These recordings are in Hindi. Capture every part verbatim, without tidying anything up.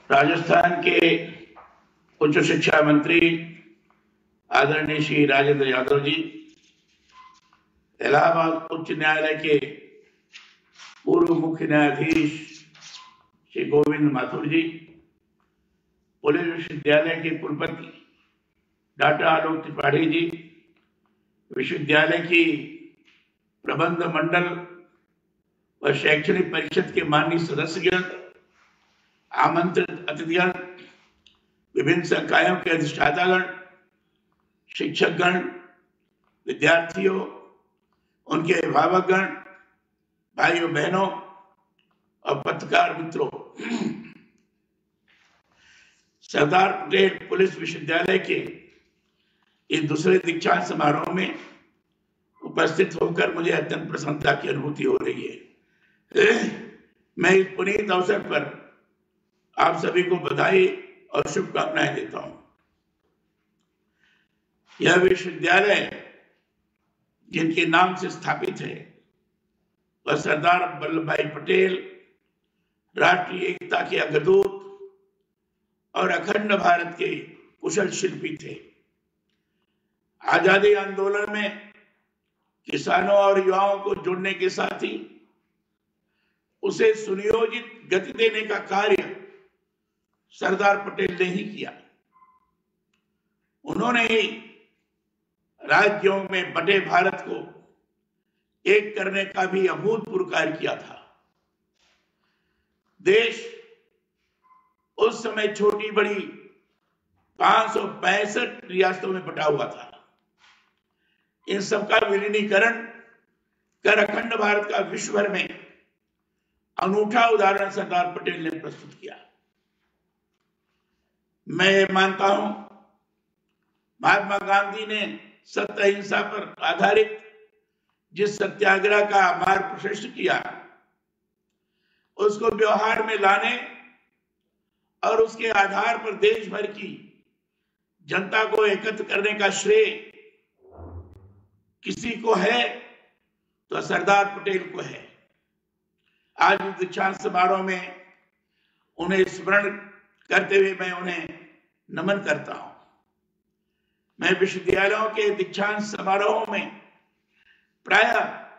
राजस्थान के उच्च शिक्षा मंत्री आदरणीय श्री राजेंद्र यादव जी, इलाहाबाद उच्च न्यायालय के पूर्व मुख्य न्यायाधीश श्री गोविंद माथुर जी, पुलिस विश्वविद्यालय के कुलपति डॉक्टर आलोक त्रिपाठी जी, विश्वविद्यालय की प्रबंध मंडल व शैक्षणिक परिषद के माननीय सदस्यगण, आमंत्रित अतिथिगण, विभिन्न संकायों के अधिष्ठातागण, शिक्षकगण, विद्यार्थियों, उनके अभिभावकगण, भाइयों बहनों और पत्रकार मित्रों, सरदार पटेल पुलिस विश्वविद्यालय के इस दूसरे दीक्षांत समारोह में उपस्थित होकर मुझे अत्यंत प्रसन्नता की अनुभूति हो रही है। मैं इस पुनीत अवसर पर आप सभी को बधाई और शुभकामनाएं देता हूं। यह विश्वविद्यालय जिनके नाम से स्थापित है वह सरदार वल्लभ भाई पटेल राष्ट्रीय एकता के अग्रदूत और अखंड भारत के कुशल शिल्पी थे। आजादी आंदोलन में किसानों और युवाओं को जोड़ने के साथ ही उसे सुनियोजित गति देने का कार्य सरदार पटेल ने ही किया। उन्होंने ही राज्यों में बटे भारत को एक करने का भी अभूतपूर्व कार्य किया था। देश उस समय छोटी बड़ी पांच सौ पैंसठ रियासतों में बटा हुआ था। इन सबका विलीनीकरण कर अखंड भारत का विश्व भर में अनूठा उदाहरण सरदार पटेल ने प्रस्तुत किया। मैं मानता हूं महात्मा गांधी ने सत्य अहिंसा पर आधारित जिस सत्याग्रह का मार्ग प्रशस्त किया, उसको व्यवहार में लाने और उसके आधार पर देश भर की जनता को एकत्र करने का श्रेय किसी को है तो सरदार पटेल को है। आज इस दीक्षांत समारोह में उन्हें स्मरण करते हुए मैं उन्हें नमन करता हूं। मैं विश्वविद्यालयों के दीक्षांत समारोह में प्रायः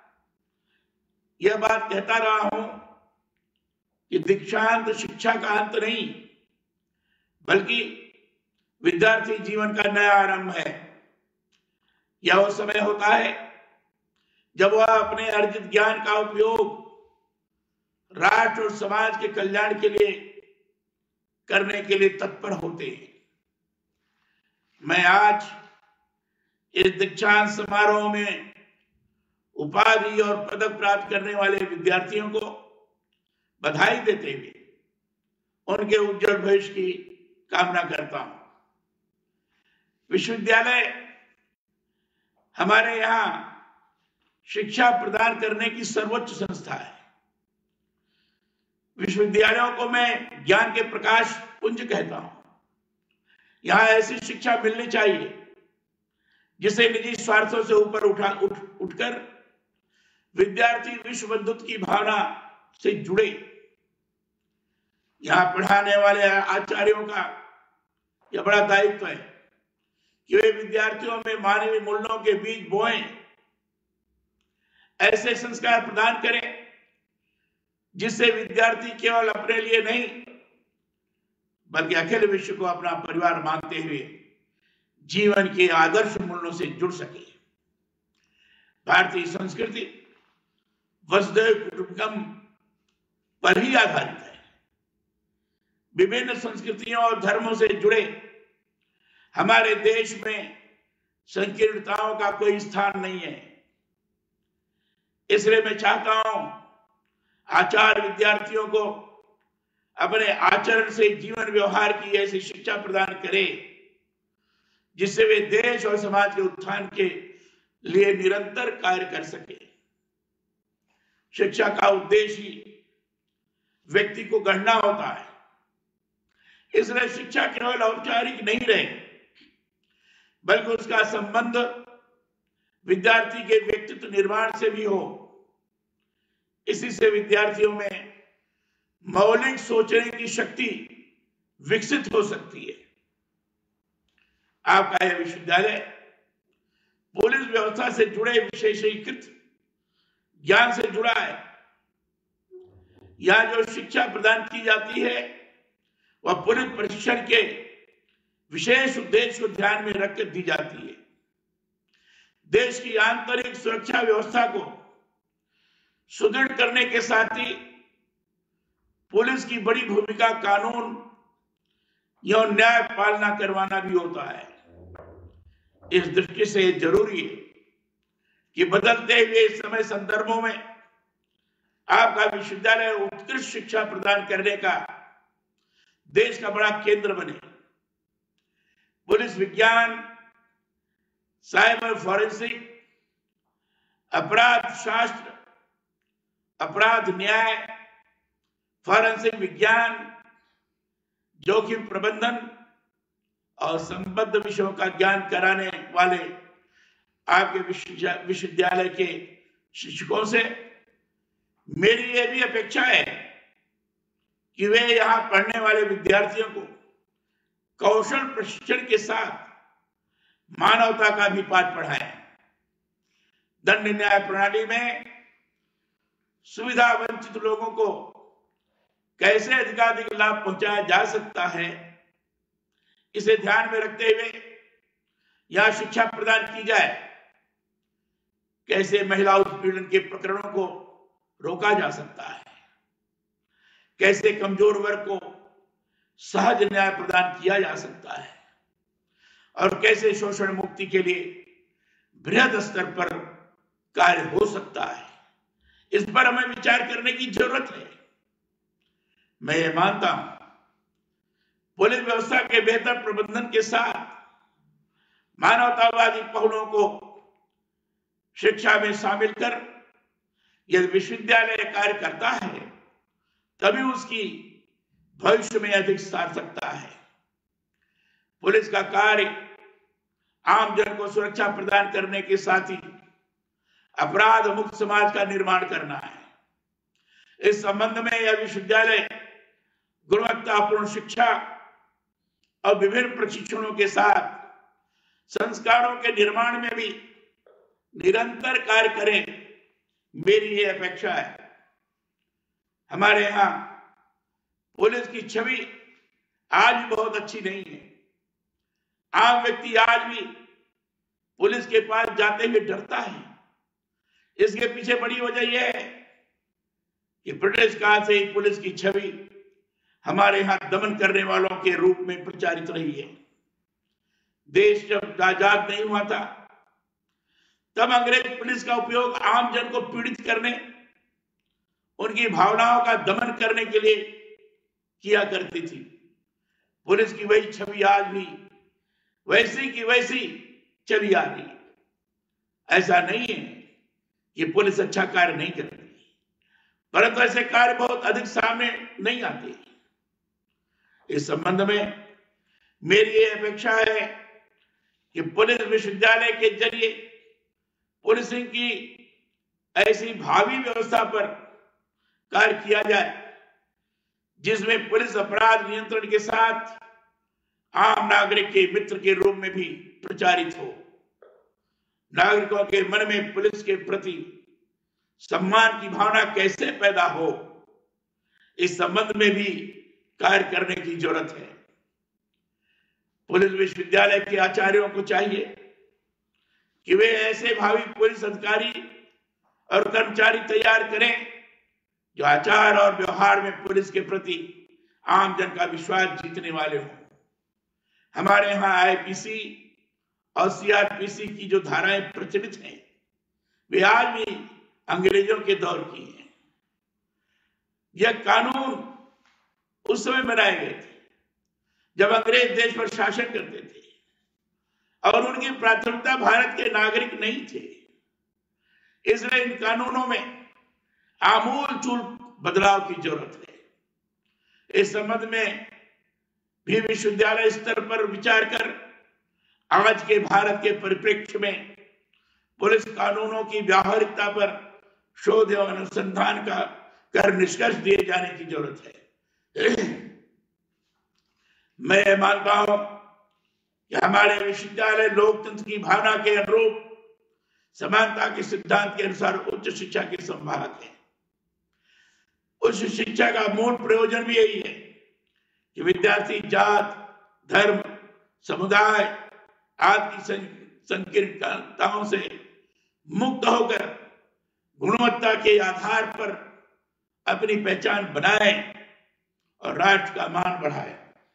यह बात कहता रहा हूं कि दीक्षांत शिक्षा का अंत नहीं, बल्कि विद्यार्थी जीवन का नया आरंभ है। यह वो समय होता है जब वह अपने अर्जित ज्ञान का उपयोग राष्ट्र और समाज के कल्याण के लिए करने के लिए तत्पर होते हैं। मैं आज इस दीक्षांत समारोह में उपाधि और पदक प्राप्त करने वाले विद्यार्थियों को बधाई देते हुए उनके उज्जवल भविष्य की कामना करता हूं। विश्वविद्यालय हमारे यहां शिक्षा प्रदान करने की सर्वोच्च संस्था है। विश्वविद्यालयों को मैं ज्ञान के प्रकाश पुंज कहता हूं। यहां ऐसी शिक्षा मिलनी चाहिए जिसे निजी स्वार्थों से ऊपर उठा उठ उठकर विद्यार्थी विश्व बंधुत्व की भावना से जुड़े। यहां पढ़ाने वाले आचार्यों का यह बड़ा दायित्व है कि वे विद्यार्थियों में मानवीय मूल्यों के बीज बोएं, ऐसे संस्कार प्रदान करें जिससे विद्यार्थी केवल अपने लिए नहीं बल्कि अखिल विश्व को अपना परिवार मानते हुए जीवन के आदर्श मूल्यों से जुड़ सके। भारतीय संस्कृति वसुधैव कुटुंबकम पर ही आधारित है। विभिन्न संस्कृतियों और धर्मों से जुड़े हमारे देश में संकीर्णताओं का कोई स्थान नहीं है। इसलिए मैं चाहता हूं आचार्य विद्यार्थियों को अपने आचरण से जीवन व्यवहार की ऐसी शिक्षा प्रदान करे जिससे वे देश और समाज के उत्थान के लिए निरंतर कार्य कर सके। शिक्षा का उद्देश्य ही व्यक्ति को गढ़ना होता है। इसलिए शिक्षा केवल औपचारिक नहीं रहे बल्कि उसका संबंध विद्यार्थी के व्यक्तित्व निर्माण से भी हो। इसी से विद्यार्थियों में मौलिक सोचने की शक्ति विकसित हो सकती है। आपका यह विश्वविद्यालय पुलिस व्यवस्था से जुड़े विशेषीकृत ज्ञान से जुड़ा है। यहां जो शिक्षा प्रदान की जाती है वह पुलिस प्रशिक्षण के विशेष उद्देश्य को ध्यान में रखकर दी जाती है। देश की आंतरिक सुरक्षा व्यवस्था को सुदृढ़ करने के साथ ही पुलिस की बड़ी भूमिका कानून एवं न्याय पालना करवाना भी होता है। इस दृष्टि से जरूरी है कि बदलते हुए समय संदर्भों में आपका विश्वविद्यालय उत्कृष्ट शिक्षा प्रदान करने का देश का बड़ा केंद्र बने। पुलिस विज्ञान, साइबर फॉरेंसिक, अपराध शास्त्र, अपराध न्याय, फॉरेंसिक विज्ञान, जोखिम प्रबंधन और संबद्ध विषयों का ज्ञान कराने वाले आपके विश्वविद्यालय के शिक्षकों से मेरी यह भी अपेक्षा है कि वे यहां पढ़ने वाले विद्यार्थियों को कौशल प्रशिक्षण के साथ मानवता का भी पाठ पढ़ाएं। दंड न्याय प्रणाली में सुविधा वंचित लोगों को कैसे अधिकाधिक लाभ पहुंचाया जा सकता है, इसे ध्यान में रखते हुए यहां शिक्षा प्रदान की जाए। कैसे महिला उत्पीड़न के प्रकरणों को रोका जा सकता है, कैसे कमजोर वर्ग को सहज न्याय प्रदान किया जा सकता है और कैसे शोषण मुक्ति के लिए बृहद स्तर पर कार्य हो सकता है, इस पर हमें विचार करने की जरूरत है। मैं ये मानता हूं पुलिस व्यवस्था के बेहतर प्रबंधन के साथ मानवतावादी पहलुओं को शिक्षा में शामिल कर यदि विश्वविद्यालय कार्य करता है तभी उसकी भविष्य में अधिक सार्थकता है। पुलिस का कार्य आम जन को सुरक्षा प्रदान करने के साथ ही अपराध मुक्त समाज का निर्माण करना है। इस संबंध में यह विश्वविद्यालय गुणवत्तापूर्ण शिक्षा और विभिन्न प्रशिक्षणों के साथ संस्कारों के निर्माण में भी निरंतर कार्य करें, मेरी ये अपेक्षा है। हमारे यहाँ पुलिस की छवि आज भी बहुत अच्छी नहीं है। आम व्यक्ति आज भी पुलिस के पास जाते हुए डरता है। इसके पीछे बड़ी वजह यह है कि ब्रिटिश काल से ही पुलिस की छवि हमारे यहाँ दमन करने वालों के रूप में प्रचारित रही है। देश जब आजाद नहीं हुआ था तब अंग्रेज पुलिस का उपयोग आम जन को पीड़ित करने, उनकी भावनाओं का दमन करने के लिए किया करती थी। पुलिस की वही छवि आज भी वैसी की वैसी चली आ रही है। ऐसा नहीं है कि पुलिस अच्छा कार्य नहीं करती, परंतु ऐसे कार्य बहुत अधिक सामने नहीं आते। इस संबंध में मेरी ये अपेक्षा है कि पुलिस विश्वविद्यालय के जरिए पुलिसिंग की ऐसी भावी व्यवस्था पर कार्य किया जाए जिसमें पुलिस अपराध नियंत्रण के साथ आम नागरिक के मित्र के रूप में भी प्रचारित हो। नागरिकों के मन में पुलिस के प्रति सम्मान की भावना कैसे पैदा हो, इस संबंध में भी कार्य करने की जरूरत है। पुलिस विश्वविद्यालय के आचार्यों को चाहिए कि वे ऐसे भावी पुलिस अधिकारी और कर्मचारी तैयार करें जो आचार और व्यवहार में पुलिस के प्रति आम जन का विश्वास जीतने वाले हों। हमारे यहाँ आईपीसी और सीआरपीसी की जो धाराएं प्रचलित हैं वे आज भी अंग्रेजों के दौर की हैं। यह कानून उस समय बनाए गए थे जब अंग्रेज देश पर शासन करते थे और उनकी प्राथमिकता भारत के नागरिक नहीं थे। इसलिए इन कानूनों में आमूल चूल बदलाव की जरूरत है। इस संबंध में भी विश्वविद्यालय स्तर पर विचार कर आज के भारत के परिप्रेक्ष्य में पुलिस कानूनों की व्यावहारिकता पर शोध एवं अनुसंधान का कर निष्कर्ष दिए जाने की जरूरत है। मैं ये मानता हूं कि हमारे विश्वविद्यालय लोकतंत्र की भावना के अनुरूप समानता के सिद्धांत के अनुसार उच्च शिक्षा के संवाहक है। उच्च शिक्षा का मूल प्रयोजन भी यही है कि विद्यार्थी जात, धर्म, समुदाय आदि की संकीर्णताओं से मुक्त होकर गुणवत्ता के आधार पर अपनी पहचान बनाए और राष्ट्र का मान बढ़ाए।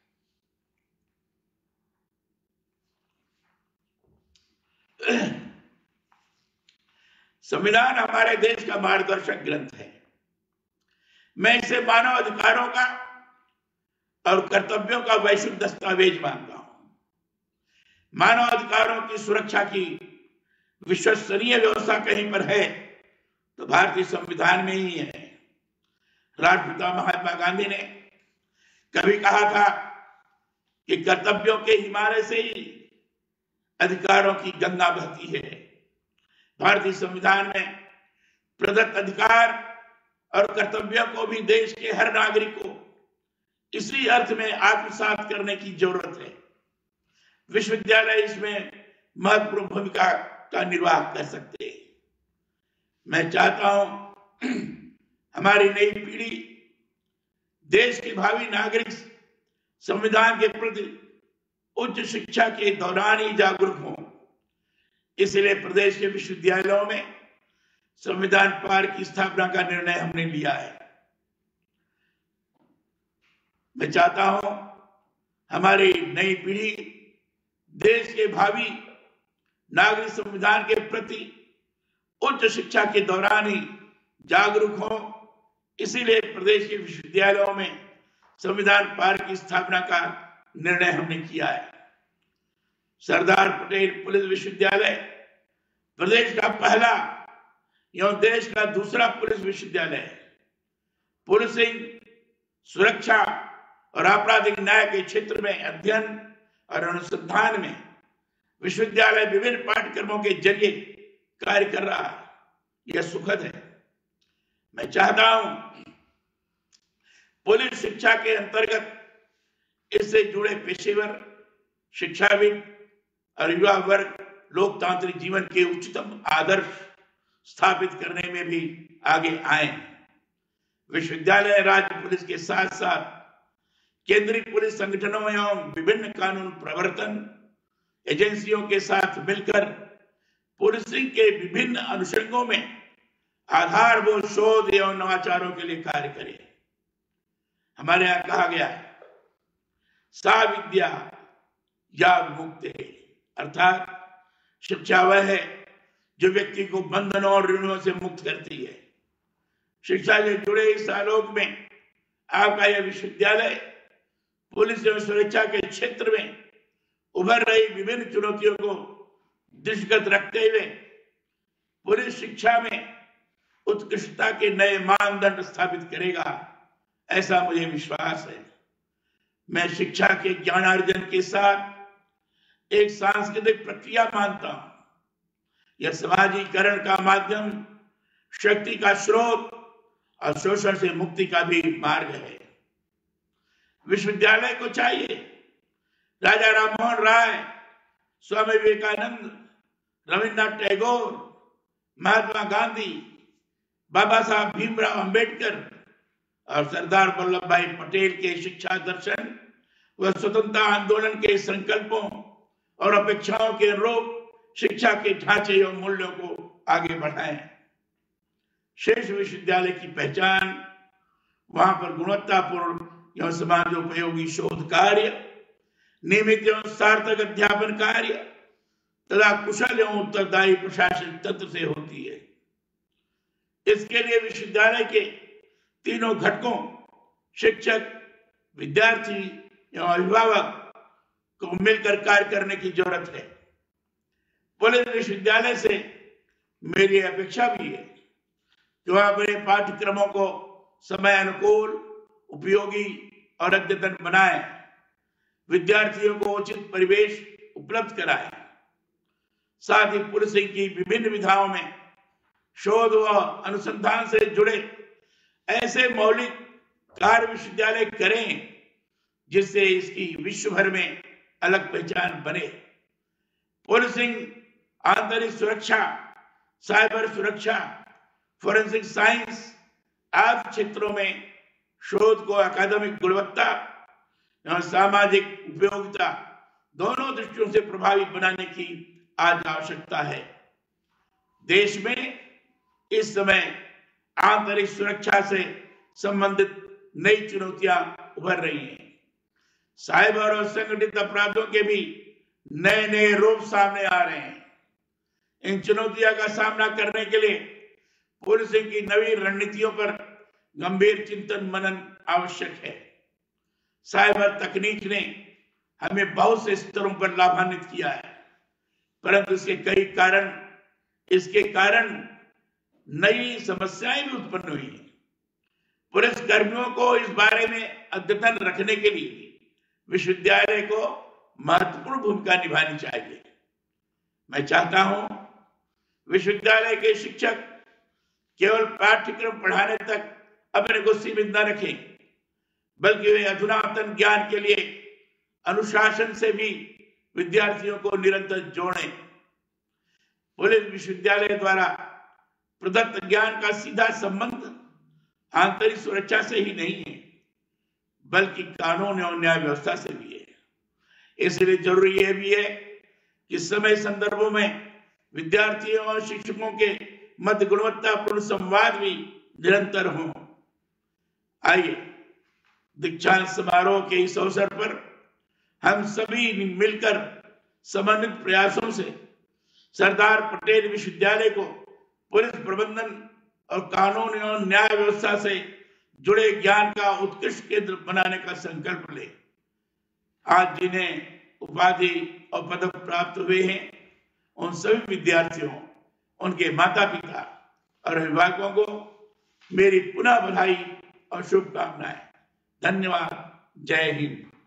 संविधान हमारे देश का मार्गदर्शक ग्रंथ है। मैं इसे मानव अधिकारों का और कर्तव्यों का वैश्विक दस्तावेज मानता हूं। मानव अधिकारों की सुरक्षा की विश्वसनीय व्यवस्था कहीं पर है तो भारतीय संविधान में ही है। राष्ट्रपिता महात्मा गांधी ने कभी कहा था कि कर्तव्यों के हिमालय से ही अधिकारों की गंगा बहती है। भारतीय संविधान में प्रदत्त अधिकार और कर्तव्यों को भी देश के हर नागरिक को इसी अर्थ में आत्मसात करने की जरूरत है। विश्वविद्यालय इसमें महत्वपूर्ण भूमिका का निर्वाह कर सकते हैं। मैं चाहता हूं हमारी नई पीढ़ी देश के भावी नागरिक संविधान के प्रति उच्च शिक्षा के दौरान ही जागरूक हों। इसलिए प्रदेश के विश्वविद्यालयों में संविधान पार्क की स्थापना का निर्णय हमने लिया है। मैं चाहता हूं हमारी नई पीढ़ी देश के भावी नागरिक संविधान के प्रति उच्च शिक्षा के दौरान ही जागरूक हो। इसीलिए प्रदेश के विश्वविद्यालयों में संविधान पार्क की स्थापना का निर्णय हमने किया है। सरदार पटेल पुलिस विश्वविद्यालय प्रदेश का पहला एवं देश का दूसरा पुलिस विश्वविद्यालय है। पुलिसिंग, सुरक्षा और आपराधिक न्याय के क्षेत्र में अध्ययन और अनुसंधान में विश्वविद्यालय विभिन्न पाठ्यक्रमों के जरिए कार्य कर रहा है। यह सुखद है। मैं चाहता हूं पुलिस शिक्षा के अंतर्गत इससे जुड़े पेशेवर, शिक्षाविद और युवा वर्ग लोकतांत्रिक जीवन के उच्चतम आदर्श स्थापित करने में भी आगे आए। विश्वविद्यालय राज्य पुलिस के साथ साथ केंद्रीय पुलिस संगठनों एवं विभिन्न कानून प्रवर्तन एजेंसियों के साथ मिलकर पुलिसिंग के विभिन्न अनुषंगों में आधारभूत शोध एवं नवाचारों के लिए कार्य करे। हमारे यहां कहा गया है, सा विद्या या मुक्ति, अर्थात शिक्षा वह है जो व्यक्ति को बंधनों और ऋणों से मुक्त करती है। शिक्षा से जुड़े इस आलोक में आपका यह विश्वविद्यालय पुलिस एवं सुरक्षा के क्षेत्र में उभर रही विभिन्न चुनौतियों को दृष्टिगत रखते हुए पुलिस शिक्षा में उत्कृष्टता के नए मानदंड स्थापित करेगा, ऐसा मुझे विश्वास है। मैं शिक्षा के ज्ञानार्जन के साथ एक सांस्कृतिक प्रक्रिया मानता हूं। यह समाजीकरण का माध्यम, शक्ति का स्रोत और शोषण से मुक्ति का भी मार्ग है। विश्वविद्यालय को चाहिए राजा राममोहन राय, स्वामी विवेकानंद, रविन्द्रनाथ टैगोर, महात्मा गांधी, बाबा साहब भीमराव अंबेडकर और सरदार वल्लभ भाई पटेल के शिक्षा दर्शन व स्वतंत्रता आंदोलन के संकल्पों और अपेक्षाओं के अनुरूप शिक्षा के ढांचे और मूल्यों को आगे बढ़ाएं। शेष विश्वविद्यालय की पहचान वहां पर गुणवत्तापूर्ण एवं समाजोपयोगी शोध कार्य, नियमित एवं सार्थक अध्यापन कार्य तथा कुशल एवं उत्तरदायी प्रशासन तंत्र से होती है। इसके लिए विश्वविद्यालय के तीनों घटकों शिक्षक, विद्यार्थी एवं अभिभावक को मिलकर कार्य करने की जरूरत है। पुलिस विश्वविद्यालय से मेरी अपेक्षा भी है कि वह अपने पाठ्यक्रमों को समय अनुकूल, उपयोगी और अद्यतन बनाए, विद्यार्थियों को उचित परिवेश उपलब्ध कराए, साथ ही पुलिसिंग की विभिन्न विधाओं में शोध व अनुसंधान से जुड़े ऐसे मौलिक कार्य विश्वविद्यालय करें जिससे इसकी विश्व भर में अलग पहचान बने। पुलिसिंग, आंतरिक सुरक्षा, साइबर सुरक्षा, फोरेंसिक साइंस आदि क्षेत्रों में शोध को अकादमिक गुणवत्ता और सामाजिक उपयोगिता दोनों दृष्टियों से प्रभावी बनाने की आज आवश्यकता है। देश में इस समय आंतरिक सुरक्षा से संबंधित नई चुनौतियां उभर रही हैं। साइबर और संगठित अपराधों के भी नए नए रूप सामने आ रहे हैं। इन चुनौतियों का सामना करने के लिए पुलिसिंग की नवी रणनीतियों पर गंभीर चिंतन मनन आवश्यक है। साइबर तकनीक ने हमें बहुत से स्तरों पर लाभान्वित किया है, परंतु इसके कई कारण इसके कारण नई समस्याएं भी उत्पन्न हुई हैं। पुलिस कर्मियों को इस बारे में अद्यतन रखने के लिए विश्वविद्यालय को महत्वपूर्ण भूमिका निभानी चाहिए। मैं चाहता हूं विश्वविद्यालय के शिक्षक केवल पाठ्यक्रम पढ़ाने तक अपने को सीमित न रखें, बल्कि वे अधुनातन ज्ञान के लिए अनुशासन से भी विद्यार्थियों को निरंतर जोड़ें। पुलिस विश्वविद्यालय द्वारा प्रदत्त ज्ञान का सीधा संबंध आंतरिक सुरक्षा से ही नहीं है, बल्कि कानून और न्याय व्यवस्था से भी है। इसलिए जरूरी यह भी है कि समय संदर्भों में विद्यार्थियों और शिक्षकों के मध्य गुणवत्तापूर्ण संवाद भी निरंतर हो। आइए दीक्षांत समारोह के इस अवसर पर हम सभी मिलकर समन्वित प्रयासों से सरदार पटेल विश्वविद्यालय को पुलिस प्रबंधन और कानून और न्याय व्यवस्था से जुड़े ज्ञान का उत्कृष्ट केंद्र बनाने का संकल्प ले। आज जिन्हें उपाधि और पदक प्राप्त हुए हैं, उन सभी विद्यार्थियों, उनके माता पिता और अभिभावकों को मेरी पुनः बधाई और शुभकामनाएं। धन्यवाद। जय हिंद।